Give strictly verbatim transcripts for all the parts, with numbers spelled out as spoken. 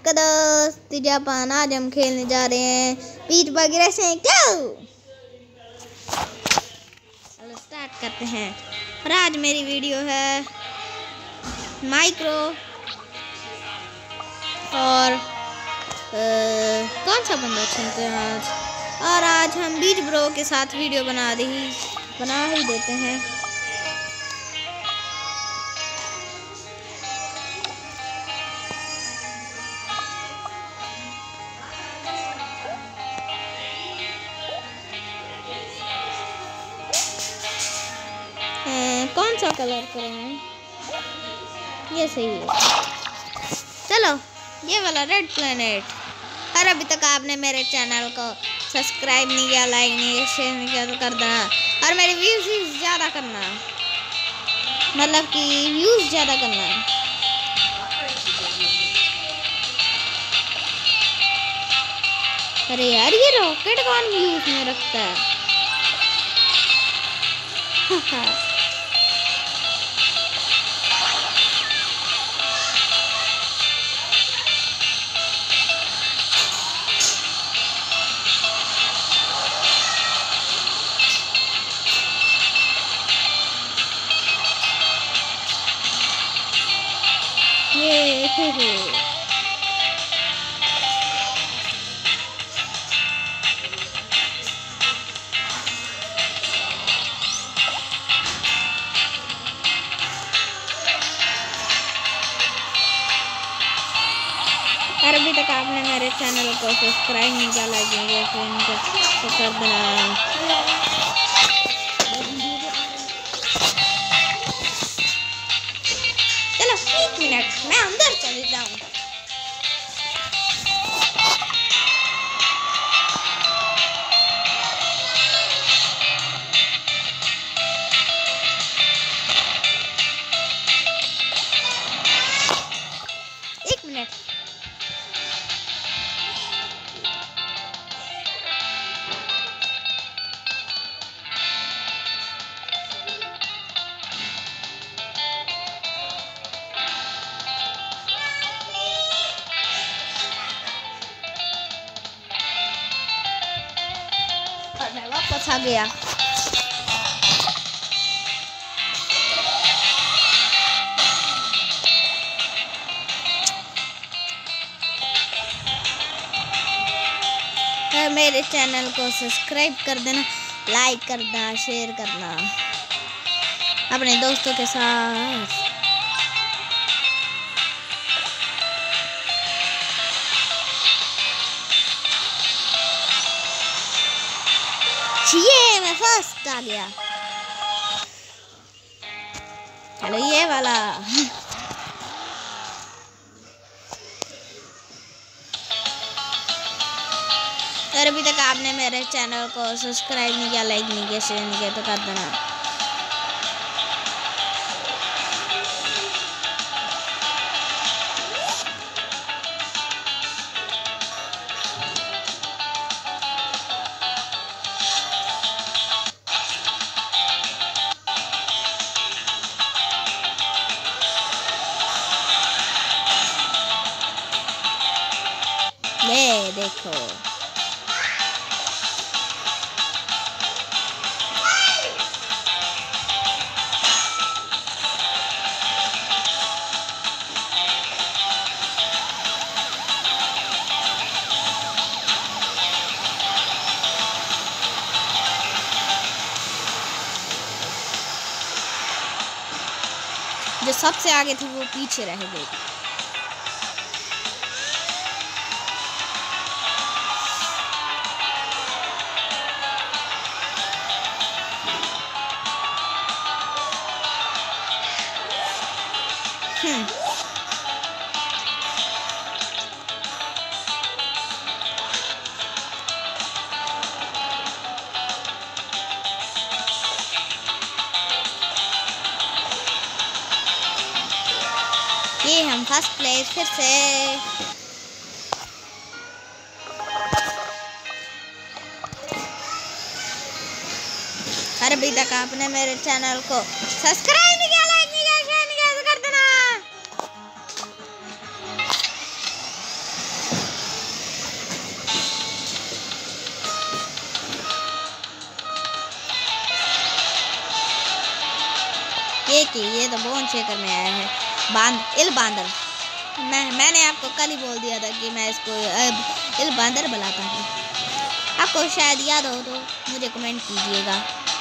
का दोस्त जापान। आज हम खेलने जा रहे हैं बीच बगी रेसिंग। चलो स्टार्ट करते हैं। और आज मेरी वीडियो है माइक्रो और आ, कौन सा बंदा चुनते हैं आज। और आज हम बीच ब्रो के साथ वीडियो बना दी बना ही देते हैं। कौन सा कलर करें? ये सही है। चलो ये वाला रेड प्लेनेट। और अभी तक आपने मेरे चैनल को सब्सक्राइब नहीं किया, लाइक नहीं किया, शेयर नहीं किया तो कर देना। और मेरे व्यूज ज़्यादा करना, मतलब कि व्यूज ज़्यादा करना। अरे यार ये रॉकेट कौन व्यूज में रखता है? ये और अभी तक आपने मेरे चैनल को सब्सक्राइब नहीं किया, लाइक नहीं किया, शेयर नहीं किया तो कर देना। चलो एक मिनट मैं अंदर चली जाऊँ। एक मिनट और मैं वापस आ गया। मेरे चैनल को सब्सक्राइब कर देना, लाइक करना, शेयर करना अपने दोस्तों के साथ। ये मैं फर्स्ट आ गया। चलो ये वाला और अभी तक आपने मेरे चैनल को सब्सक्राइब नहीं किया, लाइक नहीं किया, शेयर नहीं किया तो कर देना। ये देखो जो सबसे आगे थी वो पीछे रह गई। हम्म ये हम फर्स्ट प्लेस फिर से। और अभी तक आपने मेरे चैनल को सब्सक्राइब नहीं किया, लाइक नहीं किया, शेयर नहीं किया तो कर देना। टेस्टी। ये तो बोन शेकर में आया है। बांद इल बांदर। मैं मैंने आपको कल ही बोल दिया था कि मैं इसको इल बांदर बुलाता हूँ। आपको शायद याद हो तो मुझे कमेंट कीजिएगा।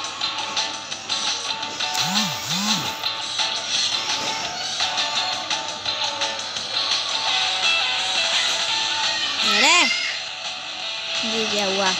अरे ये क्या हुआ?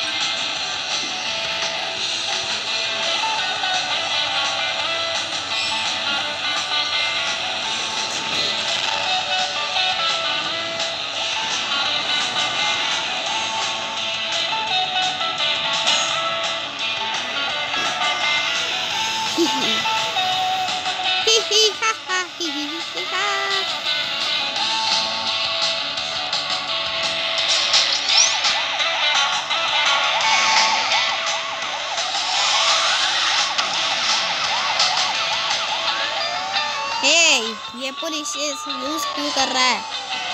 ये पुलिस यूज क्यों कर रहा है?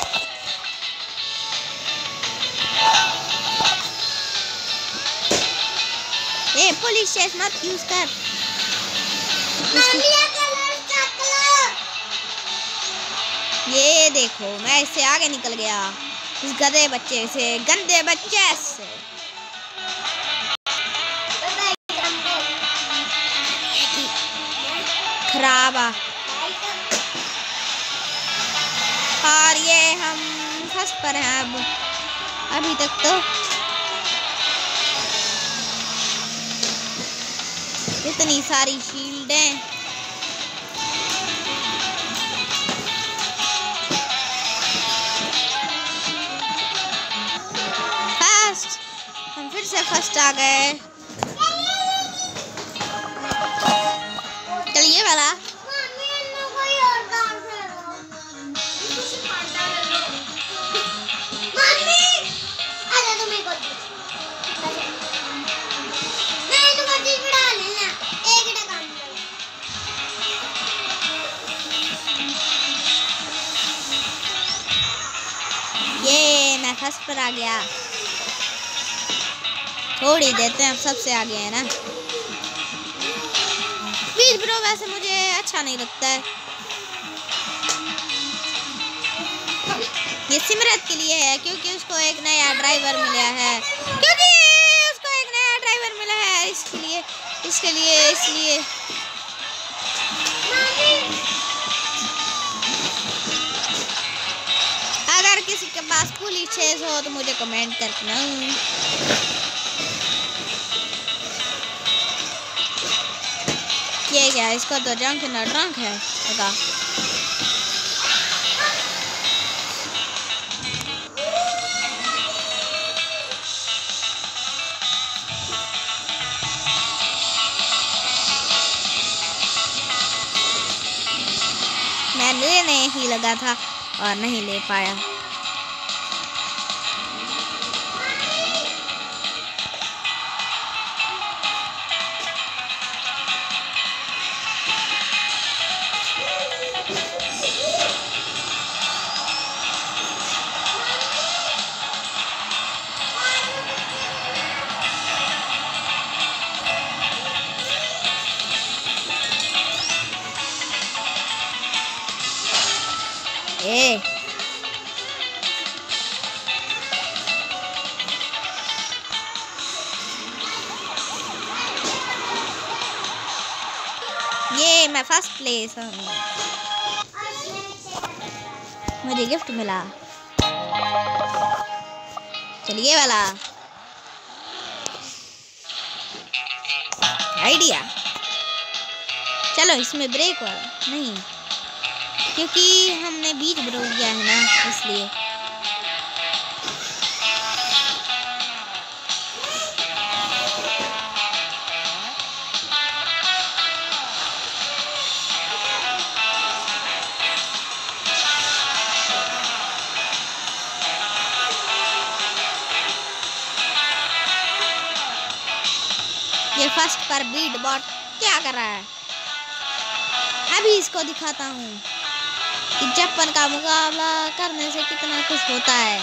ये पुलिस मत यूज कर। ये देखो मैं इससे आगे निकल गया, इस गधे बच्चे से, गंदे बच्चे से। खराब आ। और ये हम फर्स्ट पर हैं अब अभी तक तो। इतनी सारी शील्डें। फर्स्ट हम फिर से फर्स्ट आ गए। चलिए वाला ये मैं फर्स्ट पर आ गया। थोड़ी देते हैं, अब सबसे आगे है ना। प्लीज ब्रो वैसे मुझे अच्छा नहीं लगता है। ये सिमरत के लिए है क्योंकि उसको एक नया ड्राइवर मिला है। क्योंकि उसको एक नया ड्राइवर मिला है इसके लिए इसके लिए इसलिए अगर किसी के पास पुलिस चेज हो तो मुझे कमेंट करना। ये क्या, इसका तो जंक न ड्रंक है होगा। मैं लेने ही लगा था और नहीं ले पाया। ए ये मैं फर्स्ट प्लेस हूँ, मुझे गिफ्ट मिला। चलिए वाला आइडिया। चलो इसमें ब्रेक वाला नहीं, क्योंकि हमने बीच ब्रो किया है ना इसलिए। ये फर्स्ट पर बीट बॉट क्या कर रहा है? अभी इसको दिखाता हूँ कि जप्पन का मुकाबला करने से कितना कुछ होता है।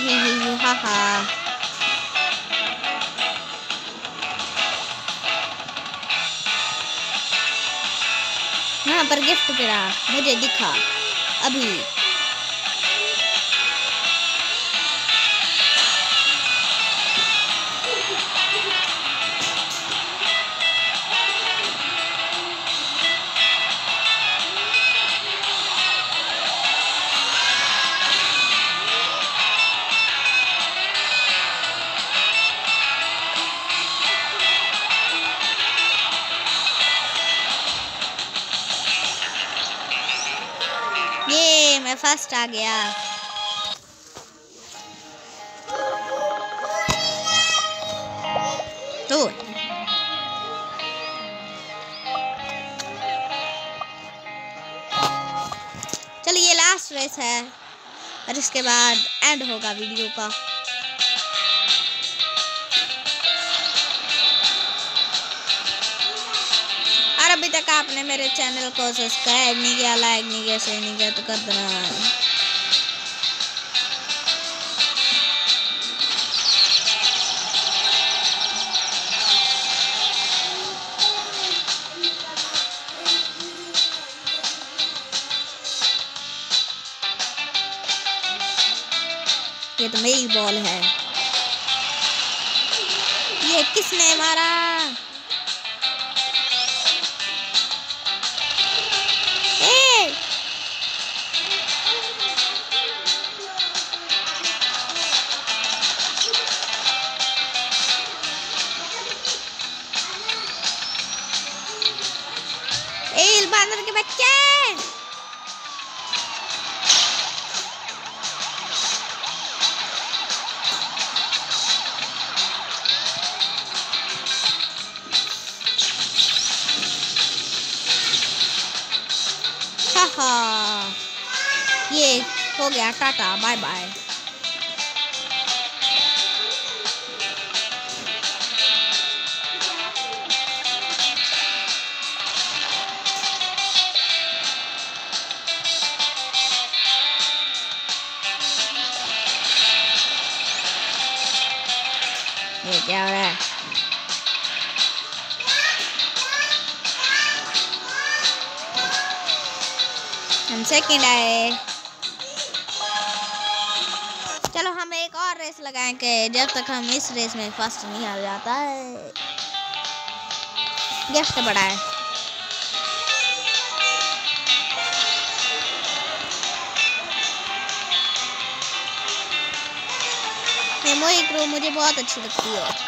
ही ही ही हा हा। यहाँ पर गिफ्ट गिरा, मुझे दिखा अभी। ये मैं फर्स्ट आ गया। तो चलिए ये लास्ट रेस है और इसके बाद एंड होगा वीडियो का। और अभी तक आपने मेरे चैनल को सब्सक्राइब नहीं किया, लाइक नहीं किया, शेयर नहीं किया तो कर देना। ये तो मेरी बॉल है। ये किसने मारा? ए बांदर के बच्चे, हाँ ये हो गया, टाटा बाय बाय। ये क्या हो रहा है? हम सेकंड आए। चलो हम एक और रेस लगाएंगे जब तक हम इस रेस में फर्स्ट नहीं आ जाता है। गिफ्ट बड़ा है। ये मोही क्रू मुझे बहुत अच्छी लगती है।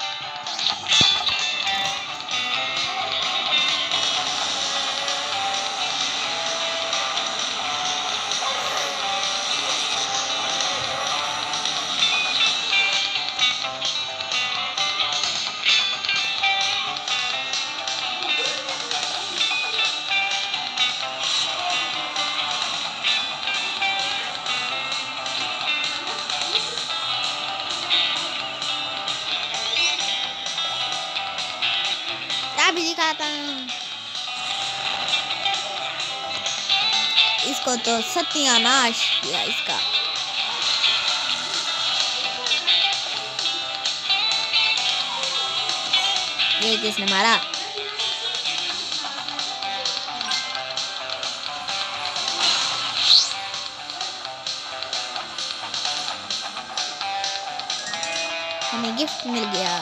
भी दिखाता हूँ इसको, तो सत्यानाश किया इसका। ये किसने मारा? हमें गिफ्ट मिल गया।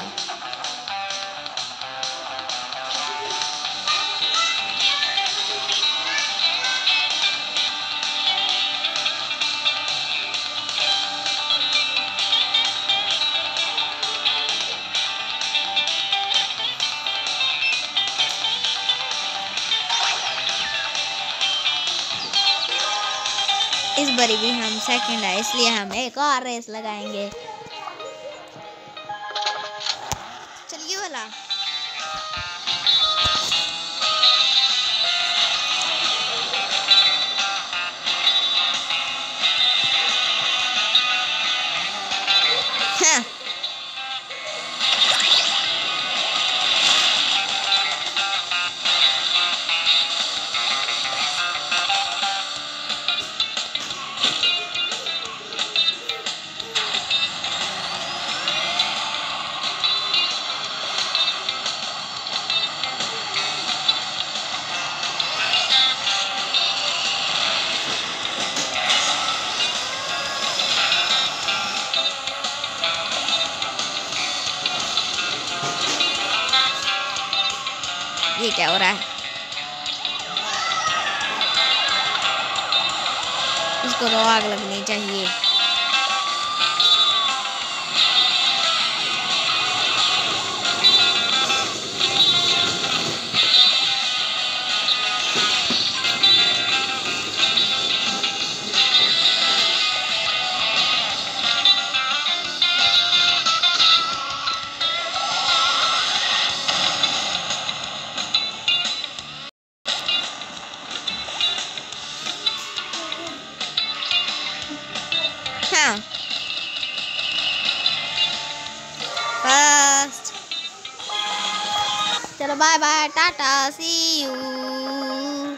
इस बारी भी हम सेकंड है, इसलिए हम एक और रेस लगाएंगे। चलिए वाला हाँ। ये क्या हो रहा है? इसको तो आग लगनी चाहिए। हाँ फर्स्ट। चलो bye bye tata see you.